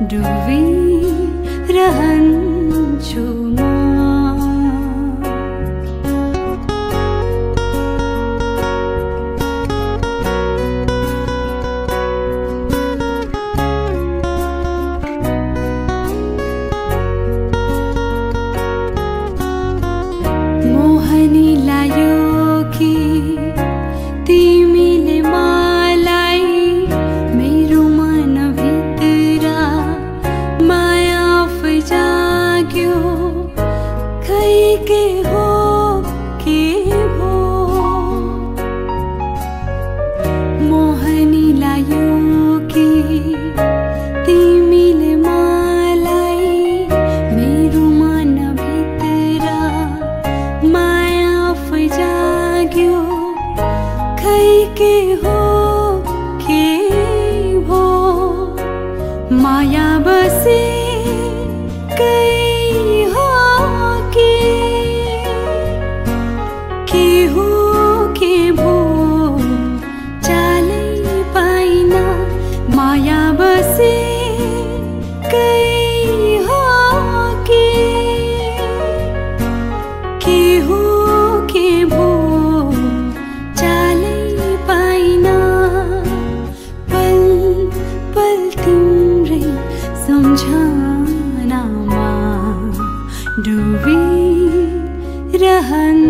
डुबिरहन्छु म। मोहनी लायो कि तिमीले मलाई मेरो मनभित्र माया आफै जाग्यो। खै के हो के भो मोहनी लायो कि तिमीले मलाई मेरो मनभित्र माया आफै जाग्यो। खै के हो के भो माया बसेकै हो के हो के भो चालै पाइन। माया बसेकै हो के हो के भो चालै पाइन। पल पल तिम्रै सम्झनामा डुबिरहन्छु।